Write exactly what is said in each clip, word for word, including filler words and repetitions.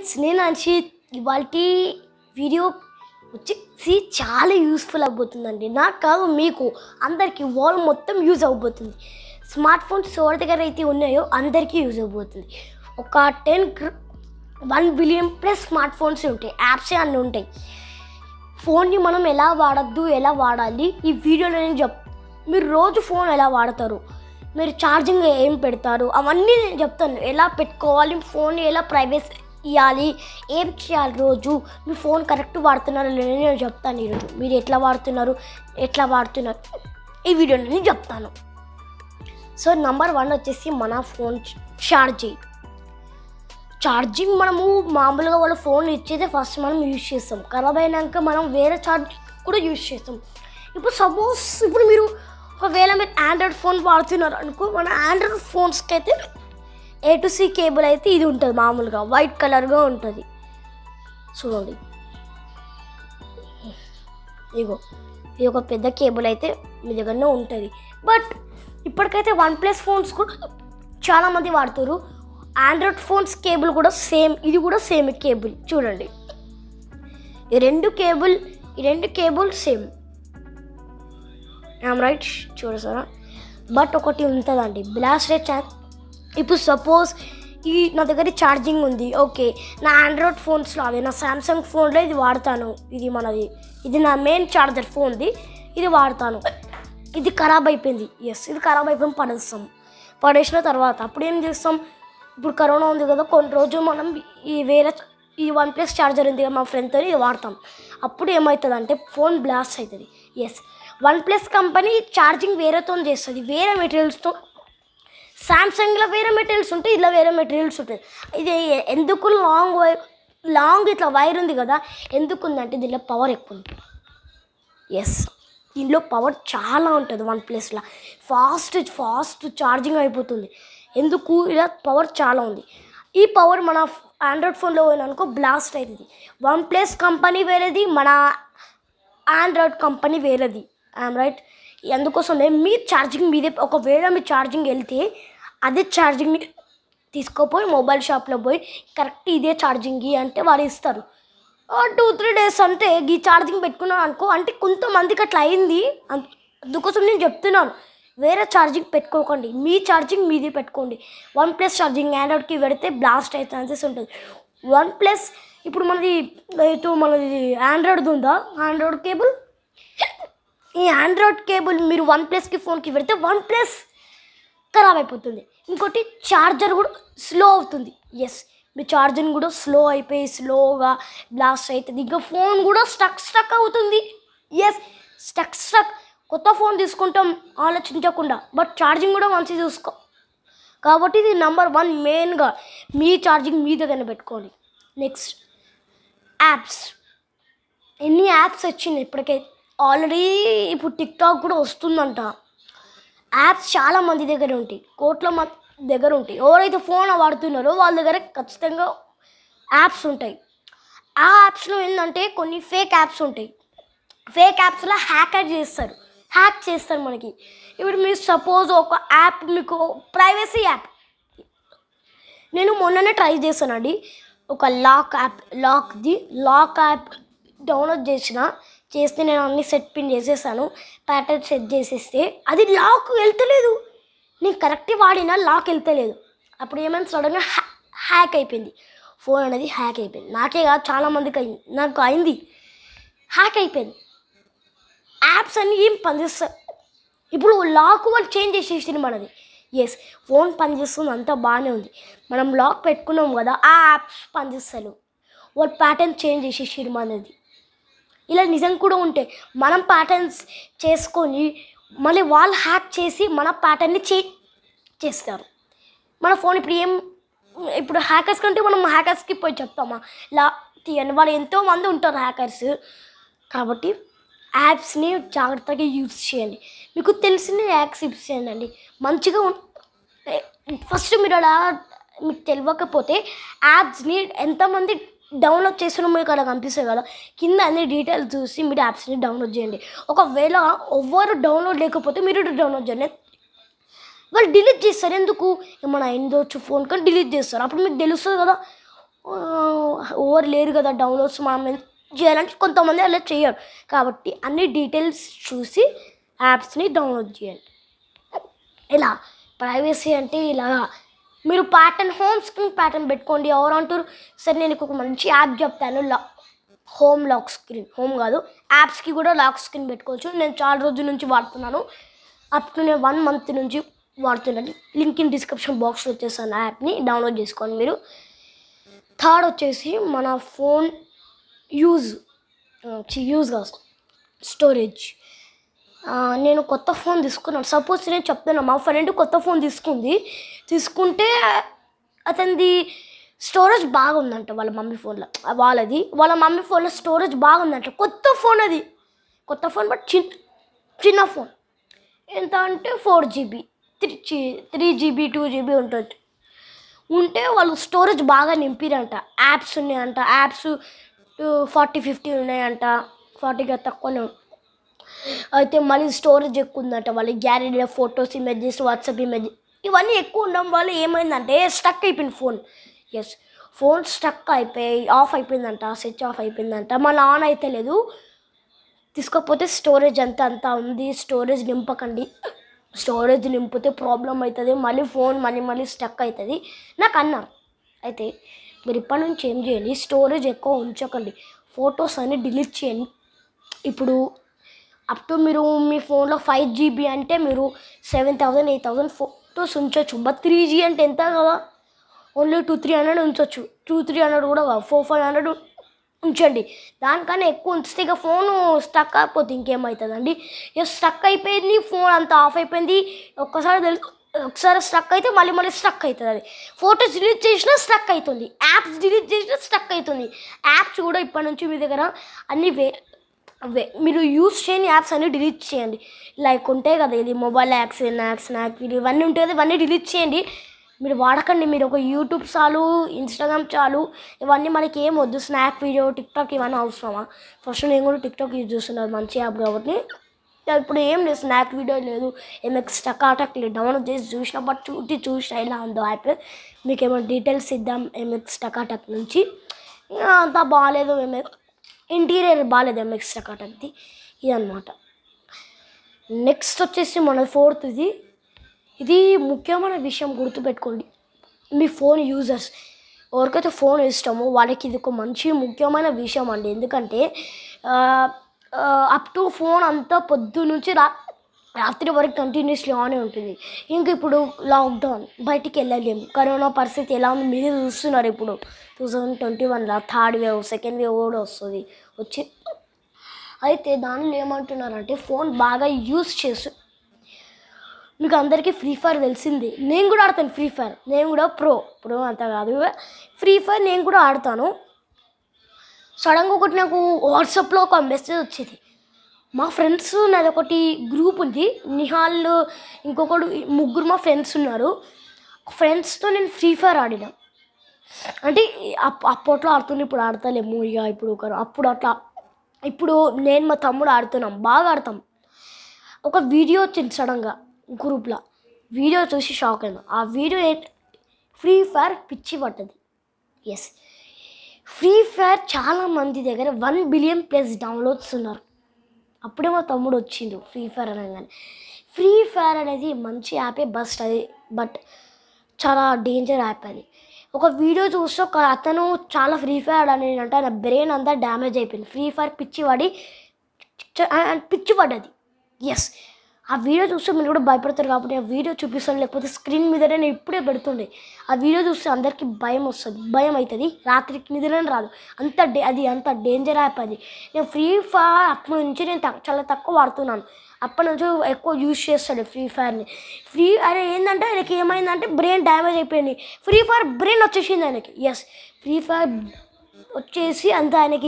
Friends నేను అన్షిత్ ఇవాళ video వచ్చేసి చాలా యూస్ఫుల్ అయిపోతుందండి. నాకు కాదు మీకు అందరికీ వాల్ మొత్తం యూజ్ అయిపోతుంది. స్మార్ట్ ఫోన్స్ ఎవరి దగ్గర అయితే ఉన్నాయో అందరికీ యూజ్ అయిపోతుంది. ఒక ten one billion plus smart phones ఉంటాయి, యాప్స్ అన్నీ ఉంటాయి. ఫోన్ని మనం ఎలా వాడద్దు, ఎలా వాడాలి ఈ వీడియోలో నేను చెప్ మీరు రోజు ఫోన్ ఎలా వాడతారు, మీరు ఛార్జింగ్ ఏం పెడతారు, అవన్నీ నేను చెప్తాను. ఎలా పెట్టుకోవాలి, ఫోన్ ఎలా ప్రైవేసీ ఇవ్వాలి, ఏం చేయాలి, రోజు మీ ఫోన్ కరెక్ట్ వాడుతున్నారో లేదో నేను చెప్తాను. ఈరోజు మీరు ఎట్లా వాడుతున్నారు ఎట్లా వాడుతున్నారు ఈ వీడియోలో నేను చెప్తాను. సో నెంబర్ వన్ వచ్చేసి మన ఫోన్ ఛార్జింగ్. ఛార్జింగ్ మనము మామూలుగా వాళ్ళ ఫోన్ ఇచ్చేదే ఫస్ట్ మనం యూజ్ చేస్తాం. ఖరాబ్ అయినాక మనం వేరే ఛార్జ్ కూడా యూజ్ చేస్తాం. ఇప్పుడు సపోజ్ ఇప్పుడు మీరు ఒకవేళ మీరు ఆండ్రాయిడ్ ఫోన్ వాడుతున్నారు అనుకో, మన ఆండ్రాయిడ్ ఫోన్స్కి అయితే ఏ టు సి కేబుల్ అయితే ఇది ఉంటుంది, మామూలుగా వైట్ కలర్గా ఉంటుంది. చూడండి, ఇగో ఇది ఒక పెద్ద కేబుల్ అయితే మీ దగ్గరనే ఉంటుంది. బట్ ఇప్పటికైతే వన్ ప్లస్ ఫోన్స్ కూడా చాలామంది వాడుతారు. ఆండ్రాయిడ్ ఫోన్స్ కేబుల్ కూడా సేమ్, ఇది కూడా సేమ్ కేబుల్. చూడండి, ఈ రెండు కేబుల్ ఈ రెండు కేబుల్ సేమ్, ఐమ్ రైట్, చూడసారా. బట్ ఒకటి ఉంటుందండి, బ్లాస్ట్ రేట్ ఛాన్స్. ఇప్పుడు సపోజ్ ఈ నా దగ్గర ఛార్జింగ్ ఉంది, ఓకే, నా ఆండ్రాయిడ్ ఫోన్స్లో అదే నా సామ్సంగ్ ఫోన్లో ఇది వాడతాను, ఇది మనది ఇది నా మెయిన్ ఛార్జర్ ఫోన్ది, ఇది వాడతాను. ఇది ఖరాబ్ అయిపోయింది, ఎస్ ఇది ఖరాబ్ అయిపోయింది, పడేస్తాం. పడేసిన తర్వాత అప్పుడు ఏం చేస్తాం, ఇప్పుడు కరోనా ఉంది కదా, కొన్ని రోజులు మనం ఈ వేరే ఈ వన్ ప్లస్ ఛార్జర్ ఉంది కదా మా ఫ్రెండ్తో ఇది వాడతాం. అప్పుడు ఏమవుతుంది అంటే ఫోన్ బ్లాస్ట్ అవుతుంది. Yes, OnePlus company charging వేరేతో చేస్తుంది, వేరే మెటీరియల్స్తో. సామ్సంగ్లో వేరే మెటీరియల్స్ ఉంటాయి, ఇలా వేరే మెటీరియల్స్ ఉంటాయి. ఇది ఎందుకు లాంగ్ వైర్ లాంగ్ ఇట్లా వైర్ ఉంది కదా, ఎందుకు ఉందంటే దీనిలో పవర్ ఎక్కువ ఉంది. ఎస్, దీనిలో పవర్ చాలా ఉంటుంది. వన్ ప్లస్లో ఫాస్ట్ ఫాస్ట్ ఛార్జింగ్ అయిపోతుంది. ఎందుకు, ఇలా పవర్ చాలా ఉంది. ఈ పవర్ మన ఆండ్రాయిడ్ ఫోన్లో పోయిననుకో బ్లాస్ట్ అవుతుంది. వన్ ప్లస్ కంపెనీ వేరేది, మన ఆండ్రాయిడ్ కంపెనీ వేరేది, ఐఎమ్ రైట్. అందుకోసమే మీ ఛార్జింగ్ మీదే, ఒకవేళ మీ ఛార్జింగ్ వెళ్తే అదే ఛార్జింగ్ తీసుకోపోయి మొబైల్ షాప్లో పోయి కరెక్ట్ ఇదే ఛార్జింగ్ అంటే వాళ్ళు ఇస్తారు. టూ త్రీ డేస్ అంటే ఈ ఛార్జింగ్ పెట్టుకున్నాను అనుకో, అంటే కొంతమందికి అట్లా అయింది. అందుకోసం నేను చెప్తున్నాను, వేరే ఛార్జింగ్ పెట్టుకోకండి, మీ ఛార్జింగ్ మీదే పెట్టుకోండి. వన్ ప్లస్ ఛార్జింగ్ ఆండ్రాయిడ్కి పెడితే బ్లాస్ట్ అయ్యే ఛాన్సెస్ ఉంటుంది. వన్ ప్లస్ ఇప్పుడు మనది అయితే మనది ఆండ్రాయిడ్ది ఉందా, ఆండ్రాయిడ్ కేబుల్, ఈ ఆండ్రాయిడ్ కేబుల్ మీరు వన్ ప్లస్కి ఫోన్కి పెడితే వన్ ప్లస్ ఖరాబ్ అయిపోతుంది. ఇంకోటి ఛార్జర్ కూడా స్లో అవుతుంది. ఎస్, మీ ఛార్జర్ కూడా స్లో అయిపోయి స్లోగా బ్లాస్ట్ అవుతుంది. ఇంకా ఫోన్ కూడా స్టక్ స్టక్ అవుతుంది. ఎస్, స్టక్ స్టక్ కొత్త ఫోన్ తీసుకుంటాం ఆలోచించకుండా, బట్ ఛార్జింగ్ కూడా మంచిగా చూసుకో. కాబట్టి ఇది నెంబర్ వన్, మెయిన్గా మీ ఛార్జింగ్ మీ దగ్గర పెట్టుకోండి. Next apps. ఎన్ని యాప్స్ వచ్చినాయి ఇప్పటికే, ఆల్రెడీ ఇప్పుడు టిక్టాక్ కూడా వస్తుందంట. యాప్స్ చాలా మంది దగ్గర ఉంటాయి, కోట్ల మంది దగ్గర ఉంటాయి. ఎవరైతే ఫోన్ వాడుతున్నారో వాళ్ళ దగ్గర ఖచ్చితంగా యాప్స్ ఉంటాయి. ఆ యాప్స్లో ఏంటంటే కొన్ని ఫేక్ యాప్స్ ఉంటాయి. ఫేక్ యాప్స్లో హ్యాకర్ చేస్తారు, హ్యాక్ చేస్తారు మనకి. ఇప్పుడు మీరు సపోజ్ ఒక యాప్, మీకు ప్రైవసీ యాప్, నేను మొన్ననే ట్రై చేశానండి. ఒక లాక్ యాప్, లాక్ది లాక్ యాప్ డౌన్లోడ్ చేసిన చేస్తే నేను అన్ని సెట్ పిన్ చేసేసాను, ప్యాటర్న్ సెట్ చేసేస్తే అది లాక్ వెళ్తలేదు. నేను కరెక్ట్ వాడినా లాక్ వెళ్తలేదు. అప్పుడు ఏమైనా సడన్గా హ్యా హ్యాక్ అయిపోయింది, ఫోన్ అనేది హ్యాక్ అయిపోయింది. నాకే కాదు చాలామందికి అయింది, నాకు అయింది, హ్యాక్ అయిపోయింది. యాప్స్ అన్నీ ఏం పనిచేస్తాయి. ఇప్పుడు లాక్ వాళ్ళు చేంజ్ చేసేసింది మనది. ఎస్, ఫోన్ పనిచేస్తుంది, అంతా బాగానే ఉంది. మనం లాక్ పెట్టుకున్నాం కదా, ఆ యాప్స్ పనిచేస్తారు, వాళ్ళు ప్యాటర్న్ చేంజ్ చేసేసారు మనది. ఇలా నిజం కూడా ఉంటాయి. మనం ప్యాటర్న్స్ చేసుకొని మళ్ళీ వాళ్ళు హ్యాక్ చేసి మన ప్యాటర్న్ని చే చేస్తారు. మన ఫోన్ ఇప్పుడు ఏం, ఇప్పుడు హ్యాకర్స్ కంటే మనం హ్యాకర్స్కి పోయి చెప్తామా ఇలా తీయండి, వాళ్ళు ఎంతోమంది ఉంటారు హ్యాకర్స్. కాబట్టి యాప్స్ని జాగ్రత్తగా యూజ్ చేయండి. మీకు తెలిసిన యాప్స్ యూజ్ చేయండి, మంచిగా. ఫస్ట్ మీరు అలా మీకు తెలియకపోతే యాప్స్ని ఎంతమంది డౌన్లోడ్ చేసిన మీకు అలా కనిపిస్తుంది కదా, కింద అన్ని డీటెయిల్స్ చూసి మీరు యాప్స్ని డౌన్లోడ్ చేయండి. ఒకవేళ ఎవ్వరు డౌన్లోడ్ లేకపోతే మీరు డౌన్లోడ్ చేయండి. వాళ్ళు డిలీట్ చేస్తారు, ఎందుకు ఏమైనా అయిందో ఫోన్ కానీ డిలీట్ చేస్తారు. అప్పుడు మీకు తెలుస్తుంది కదా ఓవర్ లేరు కదా డౌన్లోడ్స్ మనం చేయాలంటే కొంతమంది అలా చేయరు. కాబట్టి అన్ని డీటెయిల్స్ చూసి యాప్స్ని డౌన్లోడ్ చేయండి. ఇలా ప్రైవసీ అంటే ఇలా మీరు ప్యాటర్న్ హోమ్ స్క్రీన్ ప్యాటర్న్ పెట్టుకోండి. ఎవరు అంటారు సరే నేను ఒక మంచి యాప్ చెప్తాను, లా హోమ్ లాక్ స్క్రీన్, హోమ్ కాదు యాప్స్కి కూడా లాక్ స్క్రీన్ పెట్టుకోవచ్చు. నేను చాలా రోజుల నుంచి వాడుతున్నాను, అప్ టు నేను వన్ మంత్ నుంచి వాడుతున్నాను. లింక్ ఇన్ డిస్క్రిప్షన్ బాక్స్లో వచ్చేసాను, యాప్ని డౌన్లోడ్ చేసుకోండి మీరు. థర్డ్ వచ్చేసి మన ఫోన్ యూజ్ యూజ్ కాదు స్టోరేజ్. నేను కొత్త ఫోన్ తీసుకున్నాను. సపోజ్ నేను చెప్తున్నాను, మా ఫ్రెండ్ కొత్త ఫోన్ తీసుకుంది. తీసుకుంటే అతనిది స్టోరేజ్ బాగుందంట వాళ్ళ మమ్మీ ఫోన్లో. వాళ్ళది వాళ్ళ మమ్మీ ఫోన్లో స్టోరేజ్ బాగుందంట. కొత్త ఫోన్ అది, కొత్త ఫోన్ బట్ చిన్న చిన్న ఫోన్. ఎంత అంటే four GB three three GB two GB ఉంటుంది. ఉంటే వాళ్ళు స్టోరేజ్ బాగా నింపిరంట. యాప్స్ ఉన్నాయంట, యాప్స్ ఫార్టీ ఫిఫ్టీ ఉన్నాయంట, ఫార్టీగా తక్కువనే. అయితే మళ్ళీ స్టోరేజ్ ఎక్కువ ఉందంట. వాళ్ళు గ్యాలరీలో ఫొటోస్, ఇమేజెస్, వాట్సాప్ ఇమేజెస్ ఇవన్నీ ఎక్కువ ఉండడం వల్ల ఏమైందంటే స్టక్ అయిపోయింది ఫోన్. ఎస్, ఫోన్ స్టక్ అయిపోయి ఆఫ్ అయిపోయిందంట, స్విచ్ ఆఫ్ అయిపోయిందంట. మళ్ళీ ఆన్ అయితే లేదు. తీసుకోకపోతే స్టోరేజ్ అంతా అంతా ఉంది, స్టోరేజ్ నింపకండి. స్టోరేజ్ నింపితే ప్రాబ్లం అవుతుంది, మళ్ళీ ఫోన్ మళ్ళీ మళ్ళీ స్టక్ అవుతుంది నాకు అన్నారు. అయితే మీరు ఇప్పటి నుంచి ఏం చేయండి, స్టోరేజ్ ఎక్కువ ఉంచకండి, ఫొటోస్ అన్ని డిలీట్ చేయండి. ఇప్పుడు అప్ టు మీరు మీ ఫోన్లో ఫైవ్ జీబీ అంటే మీరు seven thousand eight thousand photos ఉంచవచ్చు. బట్ త్రీ జీ అంటే ఎంత కదా, ఓన్లీ టూ త్రీ హండ్రెడ్ ఉంచవచ్చు. టూ త్రీ హండ్రెడ్ కూడా కాదు, ఫోర్ ఫైవ్ హండ్రెడ్ ఉంచండి. దానికన్నా ఎక్కువ ఉంచితే ఇక ఫోను స్టక్ అయిపోతే ఇంకేమవుతుందండి. ఇక స్టక్ అయిపోయింది, ఫోన్ అంతా ఆఫ్ అయిపోయింది. ఒక్కసారి తెలుసు, ఒకసారి స్టక్ అయితే మళ్ళీ మళ్ళీ స్టక్ అవుతుంది. అది ఫొటోస్ డిలీట్ చేసినా స్టక్ అవుతుంది, యాప్స్ డిలీట్ చేసినా స్టక్ అవుతుంది. యాప్స్ కూడా ఇప్పటి నుంచి మీ దగ్గర అన్ని వే వే మీరు యూస్ చేయని యాప్స్ అన్నీ డిలీట్ చేయండి. లైక్ ఉంటాయి కదా, ఇది మొబైల్ యాప్స్, నాక్స్ స్నాక్ వీడియో ఇవన్నీ ఉంటాయి కదా, ఇవన్నీ డిలీట్ చేయండి. మీరు వాడకండి. మీరు ఒక యూట్యూబ్ చాలు, ఇన్స్టాగ్రామ్ చాలు, ఇవన్నీ మనకి ఏం వద్దు. స్నాక్ వీడియో, టిక్టాక్ ఇవన్నీ అవసరమా? ఫస్ట్ నేను కూడా టిక్టాక్ యూజ్ చేస్తున్నాను, మంచి యాప్ కాబట్టి. ఇప్పుడు ఏం లేదు, స్నాక్ వీడియో లేదు, ఎంఎక్స్ టకాటక్ లేదు, డౌన్లోడ్ చేసి చూసిన బట్ చూసి చూసిన ఎలా ఉందో యాప్. మీకు ఏమైనా డీటెయిల్స్ ఇద్దాం ఎంఎక్స్ టకాటక్ నుంచి. అంతా బాగాలేదు, ఎంఎక్స్ ఇంటీరియర్ బాగాలేదు ఎంఎక్స్ టకాటక్ది, ఇదన్నమాట. నెక్స్ట్ వచ్చేసి మన ఫోర్త్, ఇది ఇది ముఖ్యమైన విషయం గుర్తుపెట్టుకోండి. మీ ఫోన్ యూజర్స్ ఎవరికైతే ఫోన్ ఇష్టమో వాళ్ళకి ఇది ఒక మంచి ముఖ్యమైన విషయం అండి. ఎందుకంటే అప్ టు ఫోన్ అంతా పొద్దు నుంచి రా రాత్రి వరకు కంటిన్యూస్లీ ఆనే ఉంటుంది. ఇంక ఇప్పుడు లాక్డౌన్, బయటికి వెళ్ళలేము, కరోనా పరిస్థితి ఎలా ఉంది మీరే చూస్తున్నారు. ఇప్పుడు టూ థౌజండ్ ట్వంటీ వన్లో థర్డ్ వేవ్, సెకండ్ వేవ్ కూడా వస్తుంది వచ్చి. అయితే దానిలో ఏమంటున్నారంటే ఫోన్ బాగా యూజ్ చేసు, మీకు అందరికీ ఫ్రీ ఫైర్ తెలిసింది, నేను కూడా ఆడతాను ఫ్రీ ఫైర్. నేను కూడా ప్రో ప్రో అంత కాదు, ఫ్రీ ఫైర్ నేను కూడా ఆడతాను. సడన్గా ఒకటి నాకు వాట్సాప్లో ఒక మెసేజ్ వచ్చేది. మా ఫ్రెండ్స్, నాది ఒకటి గ్రూప్ ఉంది, నిహాల్ ఇంకొకడు, ముగ్గురు మా ఫ్రెండ్స్ ఉన్నారు. ఫ్రెండ్స్తో నేను ఫ్రీ ఫైర్ ఆడినా. అంటే అప్ అప్పట్లో ఆడుతున్నా, ఇప్పుడు ఆడతలేము ఇక. ఇప్పుడు ఒకరు అప్పుడు అట్లా, ఇప్పుడు నేను మా తమ్ముడు ఆడుతున్నాం, బాగా ఆడతాం. ఒక వీడియో వచ్చింది సడన్గా గ్రూప్లో, వీడియో చూసి షాక్ అయింది. ఆ వీడియో ఫ్రీ ఫైర్ పిచ్చి పట్టది. ఎస్, ఫ్రీ ఫైర్ చాలామంది దగ్గర వన్ బిలియన్ ప్లస్ డౌన్లోడ్స్ ఉన్నారు. అప్పుడే మా తమ్ముడు వచ్చిండు ఫ్రీ ఫైర్ అనగానే. ఫ్రీ ఫైర్ అనేది మంచి యాపే, బస్ట్ అది, బట్ చాలా డేంజర్ యాప్ అది. ఒక వీడియో చూస్తే ఒక అతను చాలా ఫ్రీ ఫైర్ అని అంటే ఆయన బ్రెయిన్ అంతా డ్యామేజ్ అయిపోయింది. ఫ్రీ ఫైర్ పిచ్చి పడి పిచ్చి పడ్డది. ఎస్, ఆ వీడియో చూస్తే మీరు కూడా భయపడతారు కాబట్టి ఆ వీడియో చూపిస్తాను, లేకపోతే స్క్రీన్ మీదనే నేను ఇప్పుడే పెడుతుండే. ఆ వీడియో చూస్తే అందరికీ భయం వస్తుంది, భయం అవుతుంది, రాత్రికి నిద్రనే రాదు. అంత డే అది అంత డేంజర్ యాప్ అది. నేను ఫ్రీ ఫైర్ అప్పటి నుంచి నేను చాలా తక్కువ వాడుతున్నాను. అప్పటి నుంచి ఎక్కువ యూజ్ చేస్తాడు ఫ్రీ ఫైర్ని. ఫ్రీ అరే ఏంటంటే ఆయనకి ఏమైందంటే బ్రెయిన్ డ్యామేజ్ అయిపోయింది. ఫ్రీ ఫైర్ బ్రెయిన్ వచ్చేసింది ఆయనకి. ఎస్, ఫ్రీ ఫైర్ వచ్చేసి అంత ఆయనకి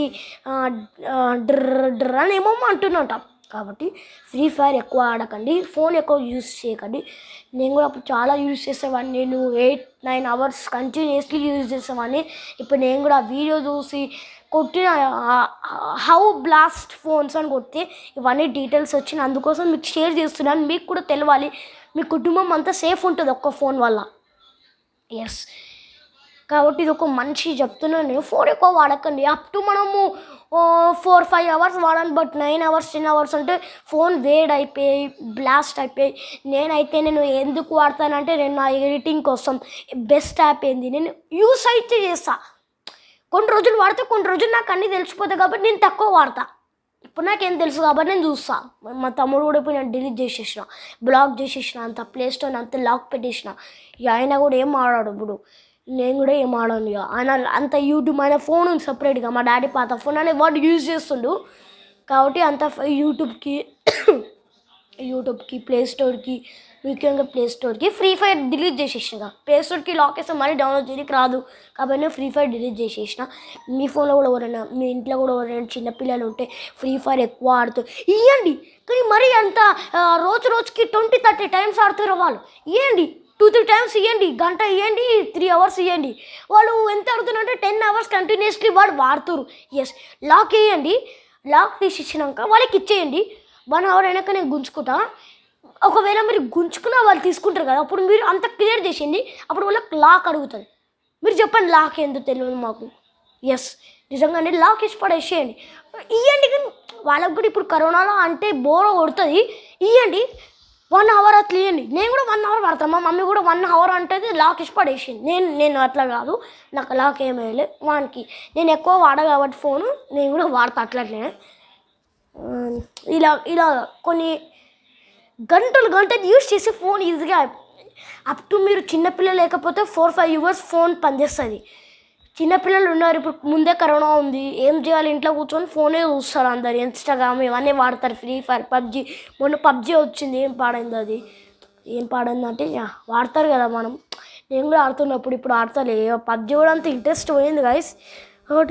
డ్ర డ్ర అని ఏమో అంటున్నట. కాబట్టి ఫ్రీ ఫైర్ ఎక్కువ ఆడకండి, ఫోన్ ఎక్కువ యూజ్ చేయకండి. నేను కూడా అప్పుడు చాలా యూజ్ చేసేవాడిని, నేను eight nine hours continuously use చేసేవాడిని. ఇప్పుడు నేను కూడా వీడియో చూసి కొట్టిన హౌ బ్లాస్ట్ ఫోన్స్ అని కొడితే ఇవన్నీ డీటెయిల్స్ వచ్చిన, అందుకోసం మీకు షేర్ చేస్తున్నాను. మీకు కూడా తెలవాలి, మీ కుటుంబం అంతా సేఫ్ ఉంటుంది ఒక్క ఫోన్ వల్ల. ఎస్, కాబట్టి ఇది ఒక మంచి చెప్తున్నాను నేను. ఫోన్ ఎక్కువ వాడకండి. అప్ టు మనము ఫోర్ ఫైవ్ అవర్స్ వాడాలి, but nine hours ten hours అంటే ఫోన్ వేడైపోయి బ్లాస్ట్ అయిపోయి. నేనైతే నేను ఎందుకు వాడతానంటే నేను నా ఎడిటింగ్ కోసం బెస్ట్ యాప్ ఏంది నేను యూస్ అయితే చేస్తా. కొన్ని రోజులు వాడితే కొన్ని రోజులు నాకు అన్నీ తెలిసిపోతాయి కాబట్టి నేను తక్కువ వాడతా. ఇప్పుడు నాకేం తెలుసు కాబట్టి నేను చూస్తా. మా తమ్ముడు కూడా ఇప్పుడు నేను డిలీట్ చేసేసిన, బ్లాక్ చేసేసిన, అంత ప్లే స్టోర్ అంత లాక్ పెట్టేసిన. ఇక ఆయన కూడా ఏం ఆడాడు, ఇప్పుడు నేను కూడా ఏం ఆడాను. ఇక ఆయన అంత యూట్యూబ్ ఆయన ఫోన్ ఉంది సపరేట్గా, మా డాడీ పాత ఫోన్ అనే వాడు యూజ్ చేస్తుండు కాబట్టి అంత యూట్యూబ్కి యూట్యూబ్కి ప్లే స్టోర్కి ముఖ్యంగా ప్లే స్టోర్కి ఫ్రీ ఫైర్ డిలీట్ చేసేసిన. ప్లే స్టోర్కి లాక్ వేస్తే మళ్ళీ డౌన్లోడ్ చేయడానికి రాదు కాబట్టి నేను ఫ్రీ ఫైర్ డిలీట్ చేసేసిన. మీ ఫోన్లో కూడా ఎవరైనా మీ ఇంట్లో కూడా ఎవరైనా చిన్నపిల్లలు ఉంటే ఫ్రీ ఫైర్ ఎక్కువ ఆడుతూ ఇవ్వండి, కానీ మరీ అంత రోజు రోజుకి ట్వంటీ థర్టీ టైమ్స్ ఆడుతారు వాళ్ళు. ఇవ్వండి, టూ త్రీ టైమ్స్ ఇవ్వండి, గంట ఇవ్వండి, త్రీ అవర్స్ ఇవ్వండి. వాళ్ళు ఎంత ఆడుతున్నారంటే టెన్ అవర్స్ కంటిన్యూస్లీ వాడు వాడుతారు. ఎస్, లాక్ వేయండి, లాక్ తీసి ఇచ్చినాక వాళ్ళకి ఇచ్చేయండి. వన్ అవర్ అయినాక నేను గుంజుకుంటా. ఒకవేళ మీరు గుంజుకున్నా వాళ్ళు తీసుకుంటారు కదా, అప్పుడు మీరు అంత క్లియర్ చేసేయండి. అప్పుడు వాళ్ళకి లాక్ అడుగుతుంది. మీరు చెప్పండి లాక్ ఏందో తెలియదు మాకు. ఎస్, నిజంగానే లాక్ ఇచ్చి పడేసేయండి, ఇవ్వండి. కానీ వాళ్ళకి కూడా ఇప్పుడు కరోనాలో అంటే బోర్ కొడుతుంది. ఇవ్వండి, వన్ అవర్ అట్లా ఇవ్వండి. నేను కూడా వన్ అవర్ పడతాను, మా మమ్మీ కూడా వన్ అవర్ అంటే లాక్ ఇచ్చి పడేసింది. నేను నేను అట్లా కాదు, నాకు లాక్ ఏమీ లేదు. వానికి నేను ఎక్కువ వాడ కాబట్టి ఫోను నేను కూడా వాడతా అట్లనే. ఇలా ఇలా కొన్ని గంటలు గంటలు యూజ్ చేసి ఫోన్ ఈజీగా అప్ టు మీరు చిన్నపిల్లలు లేకపోతే ఫోర్ ఫైవ్ ఇయర్స్ ఫోన్ పనిచేస్తుంది. చిన్నపిల్లలు ఉన్నారు, ఇప్పుడు ముందే కరోనా ఉంది, ఏం చేయాలి, ఇంట్లో కూర్చొని ఫోనే చూస్తారు అందరు. ఇన్స్టాగ్రామ్ ఇవన్నీ వాడతారు, ఫ్రీ ఫైర్, పబ్జీ. మొన్న పబ్జీ వచ్చింది, ఏం పాడైంది అది, ఏం పాడైందంటే వాడతారు కదా మనం. నేను కూడా ఆడుతున్నప్పుడు ఇప్పుడు ఆడతలే. పబ్జీ కూడా అంత ఇంట్రెస్ట్ పోయింది గైస్. కాబట్టి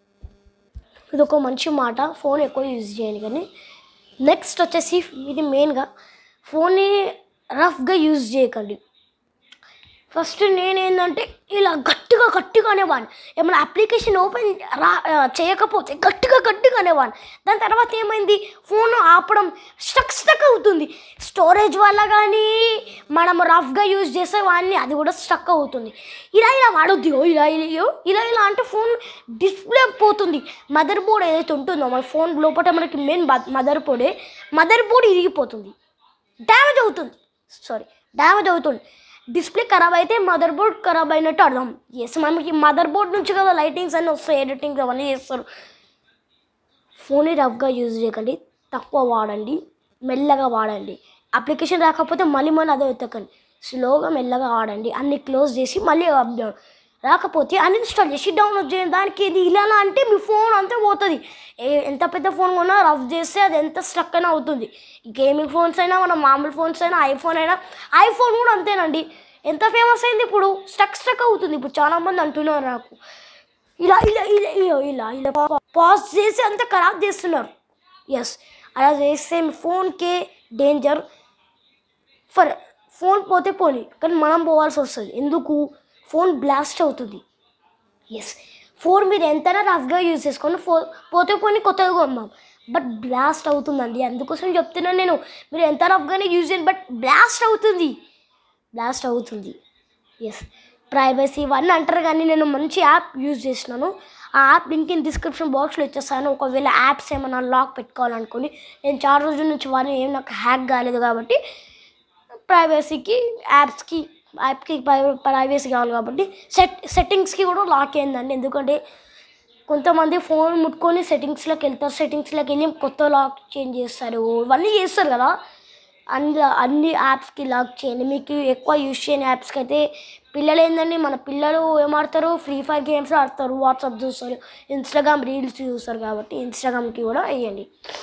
ఇది ఒక మంచి మాట, ఫోన్ ఎక్కువ యూజ్ చేయండి. కానీ నెక్స్ట్ వచ్చేసి ఇది మెయిన్గా ఫోన్ని రఫ్గా యూజ్ చేయకండి. ఫస్ట్ నేనేంటంటే ఇలా గట్టిగా గట్టిగా అనేవాడిని. ఏమైనా అప్లికేషన్ ఓపెన్ రా చేయకపోతే గట్టిగా గట్టిగా అనేవాడిని. దాని తర్వాత ఏమైంది, ఫోన్ ఆపడం స్టక్ స్టక్ అవుతుంది. స్టోరేజ్ వల్ల కానీ మనం రఫ్గా యూజ్ చేసే వాడిని అది కూడా స్టక్ అవుతుంది. ఇలా ఇలా వాడొద్దు, ఇలా ఇలా ఇలా ఇలా అంటే ఫోన్ డిస్ప్లే పోతుంది. మదర్ బోర్డ్ ఏదైతే ఉంటుందో మన ఫోన్ లోపల మనకి మెయిన్ మదర్ బోర్డే, మదర్ బోర్డ్ ఇరిగిపోతుంది, డ్యామేజ్ అవుతుంది. సారీ డ్యామేజ్ అవుతుంది. డిస్ప్లే ఖరాబ్ అయితే మదర్ బోర్డ్ ఖరాబ్ అయినట్టు అర్థం. ఎస్, మనకి మదర్ బోర్డ్ నుంచి కదా లైటింగ్స్ అన్నీ వస్తాయి, ఎడిటింగ్స్ అవన్నీ చేస్తారు. ఫోన్ని రఫ్గా యూజ్ చేయకండి, తక్కువ వాడండి, మెల్లగా వాడండి. అప్లికేషన్ రాకపోతే మళ్ళీ మళ్ళీ అదే వెతకండి. స్లోగా మెల్లగా వాడండి. అన్ని క్లోజ్ చేసి మళ్ళీ అప్డౌన్ రాకపోతే అన్ఇన్స్టాల్ చేసి డౌన్లోడ్ చేయండి. దానికి ఇది ఇలా అంటే మీ ఫోన్ అంతా పోతుంది. ఏ ఎంత పెద్ద ఫోన్ కొన్నా రఫ్ చేస్తే అది ఎంత స్ట్రక్ అయినా అవుతుంది. గేమింగ్ ఫోన్స్ అయినా మన మామూలు ఫోన్స్ అయినా ఐఫోన్ అయినా, ఐఫోన్ కూడా అంతేనండి. ఎంత ఫేమస్ అయింది ఇప్పుడు, స్టక్ స్టక్ అవుతుంది. ఇప్పుడు చాలామంది అంటున్నారు నాకు ఇలా ఇలా ఇలా ఇలా ఇలా ఇలా పాజ్ చేసి అంత ఖరాబ్ చేస్తున్నారు. ఎస్, అలా చేస్తే మీ ఫోన్కే డేంజర్. ఫర్ ఫోన్ పోతే పోనీ, కానీ మనం పోవాల్సి వస్తుంది. ఎందుకు, ఫోన్ బ్లాస్ట్ అవుతుంది. ఎస్, ఫోన్ మీరు ఎంతైనా రఫ్గా యూజ్ చేసుకోండి, ఫో పోతే పోనీ కొత్తగా కొన్నాం, బట్ బ్లాస్ట్ అవుతుందండి. అందుకోసం చెప్తున్నాను నేను, మీరు ఎంత రఫ్గానే యూజ్ చేయండి, బట్ బ్లాస్ట్ అవుతుంది, బ్లాస్ట్ అవుతుంది. ఎస్, ప్రైవసీ ఇవన్నీ అంటారు, కానీ నేను మంచి యాప్ యూజ్ చేసినాను. ఆ యాప్ లింక్ ఇన్ డిస్క్రిప్షన్ బాక్స్లో ఇచ్చేస్తాను. ఒకవేళ యాప్స్ ఏమైనా లాక్ పెట్టుకోవాలనుకోని, నేను చాలా రోజుల నుంచి వాడిని ఏం నాకు హ్యాక్ కాలేదు కాబట్టి ప్రైవసీకి యాప్స్కి యాప్కి ప్రైవసీ కావాలి కాబట్టి సెట్ సెట్టింగ్స్కి కూడా లాక్ అయిందండి. ఎందుకంటే కొంతమంది ఫోన్ ముట్టుకొని సెట్టింగ్స్లోకి వెళ్తారు, సెట్టింగ్స్లోకి వెళ్ళి కొత్త లాక్ చేంజ్ చేస్తారు, ఇవన్నీ చేస్తారు కదా. అన్ని అన్ని యాప్స్కి లాక్ చేయండి. మీకు ఎక్కువ యూజ్ చేయని యాప్స్కి అయితే పిల్లలు ఏంటండి, మన పిల్లలు ఏమాడతారు, ఫ్రీ ఫైర్ గేమ్స్ ఆడతారు, వాట్సాప్ చూస్తారు, ఇన్స్టాగ్రామ్ రీల్స్ చూస్తారు కాబట్టి ఇన్స్టాగ్రామ్కి కూడా వేయండి.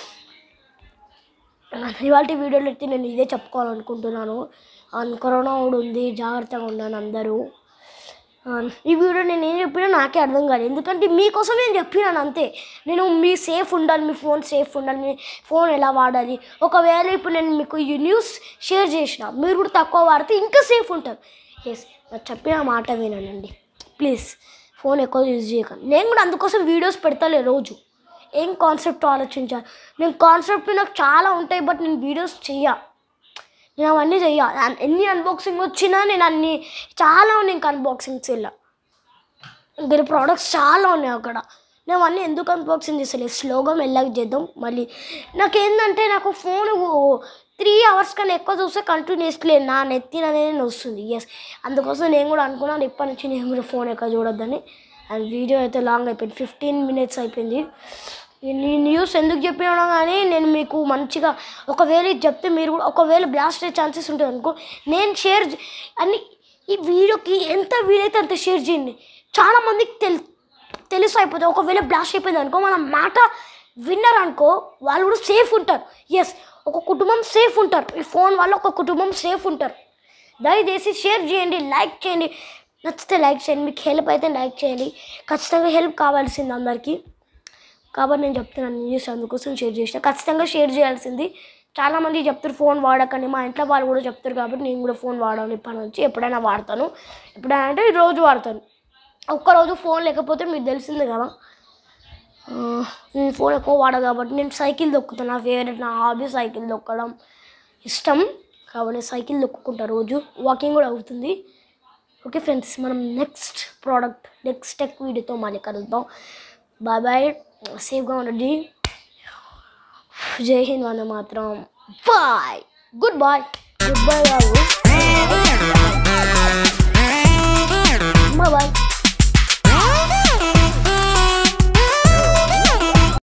ఇవాళ వీడియోలో అయితే నేను ఇదే చెప్పుకోవాలనుకుంటున్నాను. కరోనా కూడా ఉంది, జాగ్రత్తగా ఉన్నాను అందరూ. ఈ వీడియో నేను ఏం చెప్పినా నాకే అర్థం కాదు, ఎందుకంటే మీకోసం నేను చెప్పినాను అంతే. నేను మీ సేఫ్ ఉండాలి, మీ ఫోన్ సేఫ్ ఉండాలి, మీ ఫోన్ ఎలా వాడాలి. ఒకవేళ ఇప్పుడు నేను మీకు ఈ న్యూస్ షేర్ చేసిన, మీరు కూడా తక్కువ వాడితే ఇంకా సేఫ్ ఉంటారు. ఎస్, నాకు చెప్పిన మాట వినండి ప్లీజ్, ఫోన్ ఎక్కువ యూజ్ చేయకండి. నేను కూడా అందుకోసం వీడియోస్ పెడతాలే రోజు, ఏం కాన్సెప్ట్ ఆలోచించాలి. నేను కాన్సెప్ట్ నాకు చాలా ఉంటాయి, బట్ నేను వీడియోస్ చెయ్య, నేను అవన్నీ చెయ్య. ఎన్ని అన్బాక్సింగ్ వచ్చినా నేను అన్ని చాలా ఉన్నాయి ఇంకా అన్బాక్సింగ్స్ ఇలా. ఇంకా ప్రోడక్ట్స్ చాలా ఉన్నాయి అక్కడ. నేను అవన్నీ ఎందుకు అన్బాక్సింగ్ చేస్తలేదు, స్లోగా మెల్లగా చేద్దాం. మళ్ళీ నాకేంటంటే నాకు ఫోన్ త్రీ అవర్స్ కన్నా ఎక్కువ చూస్తే కంటిన్యూస్లీ నా నెత్తిన అనేది వస్తుంది. ఎస్, అందుకోసం నేను కూడా అనుకున్నాను ఇప్పటి నుంచి నేను కూడా ఫోన్ ఎక్కువ చూడొద్దని. అండ్ వీడియో అయితే లాంగ్ అయిపోయింది, ఫిఫ్టీన్ మినిట్స్ అయిపోయింది. ఈ న్యూస్ ఎందుకు చెప్పినా కానీ నేను మీకు మంచిగా ఒకవేళ ఇది చెప్తే మీరు కూడా ఒకవేళ బ్లాస్ట్ అయ్యే ఛాన్సెస్ ఉంటుంది అనుకో, నేను షేర్ అన్ని ఈ వీడియోకి ఎంత వీలైతే అంత షేర్ చేయండి. చాలామందికి తెలి తెలుసు అయిపోతుంది. ఒకవేళ బ్లాస్ట్ అయిపోయింది అనుకో, మన మాట విన్నర్ అనుకో వాళ్ళు కూడా సేఫ్ ఉంటారు. ఎస్, ఒక కుటుంబం సేఫ్ ఉంటారు. ఈ ఫోన్ వల్ల ఒక కుటుంబం సేఫ్ ఉంటారు. దయచేసి షేర్ చేయండి, లైక్ చేయండి. నచ్చితే లైక్ చేయండి, మీకు హెల్ప్ అయితే లైక్ చేయండి. ఖచ్చితంగా హెల్ప్ కావాల్సింది అందరికీ, కాబట్టి నేను చెప్తున్నాను న్యూస్ అందుకోసం షేర్ చేసిన. ఖచ్చితంగా షేర్ చేయాల్సింది. చాలామంది చెప్తారు ఫోన్ వాడకండి, మా ఇంట్లో వాళ్ళు కూడా చెప్తారు. కాబట్టి నేను కూడా ఫోన్ వాడాలి ఇప్పటి నుంచి. ఎప్పుడైనా వాడతాను, ఎప్పుడైనా అంటే రోజు వాడతాను. ఒక్కరోజు ఫోన్ లేకపోతే మీకు తెలిసిందే కదా, నేను ఫోన్ ఎక్కువ వాడా కాబట్టి నేను సైకిల్ తొక్కుతాను. నా ఫేవరెట్, నా హాబీ సైకిల్ తొక్కడం ఇష్టం కాబట్టి సైకిల్ తొక్కుకుంటా రోజు. వాకింగ్ కూడా అవుతుంది. ఓకే ఫ్రెండ్స్, మనం నెక్స్ట్ ప్రోడక్ట్ నెక్స్ట్ టెక్ వీడియోతో మళ్ళీ కలుద్దాం. బాయ్ బాయ్, సేఫ్గా ఉండండి. జై Hind, Vande Mataram. Bye, good bye, good bye బాబు.